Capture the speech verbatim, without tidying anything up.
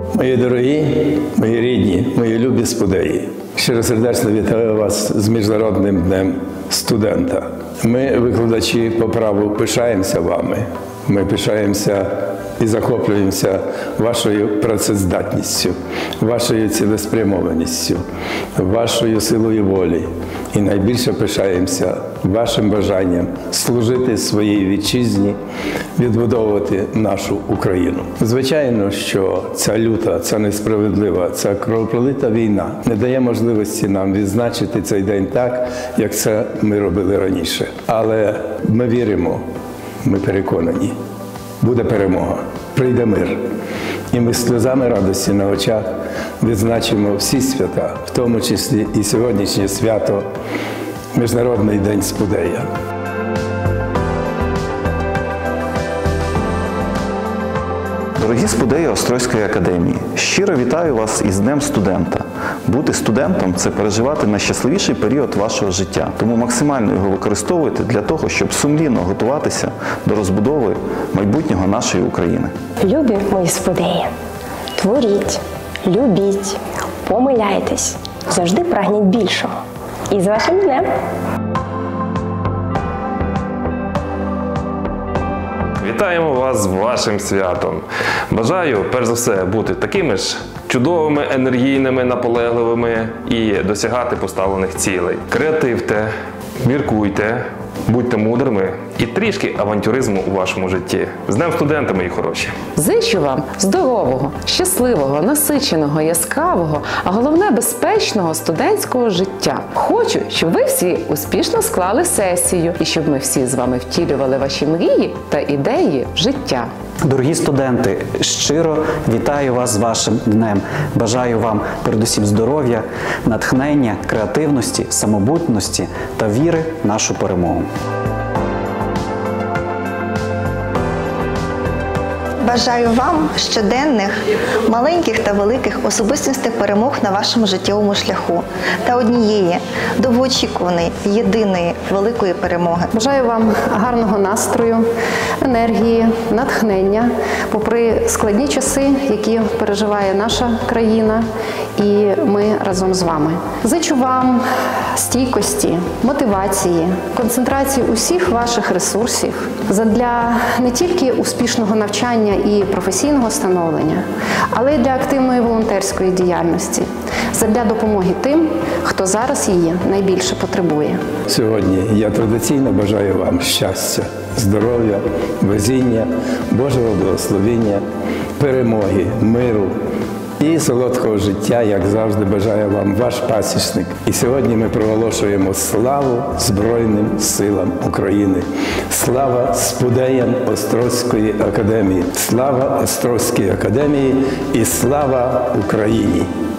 Мої дорогі, мої рідні, мої любі спудеї, щиросердечно вітаю вас з Міжнародним днем студента. Ми, викладачі по праву, пишаємося вами. Ми пишаємося і захоплюємося вашою працездатністю, вашою цілеспрямованістю, вашою силою волі. І найбільше пишаємося вашим бажанням служити своїй вітчизні, відбудовувати нашу Україну. Звичайно, що ця люта, ця несправедлива, ця кровопролита війна не дає можливості нам відзначити цей день так, як це ми робили раніше. Але ми віримо, ми переконані, буде перемога, прийде мир. І ми з сльозами радості на очах відзначимо всі свята, в тому числі і сьогоднішнє свято – Міжнародний день спудея. Дорогі спудеї Острозької академії, щиро вітаю вас із Днем студента. Бути студентом – це переживати найщасливіший період вашого життя, тому максимально його використовуйте для того, щоб сумлінно готуватися до розбудови майбутнього нашої України. Любі мої спудеї, творіть, любіть, помиляйтесь, завжди прагніть більшого. І з вашим днем! Вітаємо вас з вашим святом! Бажаю, перш за все, бути такими ж чудовими, енергійними, наполегливими і досягати поставлених цілей. Креативте, міркуйте, будьте мудрими і трішки авантюризму у вашому житті. З Днем студента, мої хороші! Зичу вам здорового, щасливого, насиченого, яскравого, а головне – безпечного студентського життя. Хочу, щоб ви всі успішно склали сесію і щоб ми всі з вами втілювали ваші мрії та ідеї в життя. Дорогі студенти, щиро вітаю вас з вашим днем. Бажаю вам передусім здоров'я, натхнення, креативності, самобутності та віри в нашу перемогу. Бажаю вам щоденних, маленьких та великих особистісних перемог на вашому життєвому шляху та однієї, довгоочікуваної, єдиної великої перемоги. Бажаю вам гарного настрою, енергії, натхнення, попри складні часи, які переживає наша країна, і ми разом з вами. Зичу вам стійкості, мотивації, концентрації усіх ваших ресурсів задля не тільки успішного навчання і професійного становлення, але й для активної волонтерської діяльності, задля допомоги тим, хто зараз її найбільше потребує. Сьогодні я традиційно бажаю вам щастя, здоров'я, везіння, Божого благословення, перемоги, миру і солодкого життя, як завжди, бажає вам ваш пасічник. І сьогодні ми проголошуємо славу Збройним силам України. Слава спудеям Острозької академії. Слава Острозькій академії і слава Україні!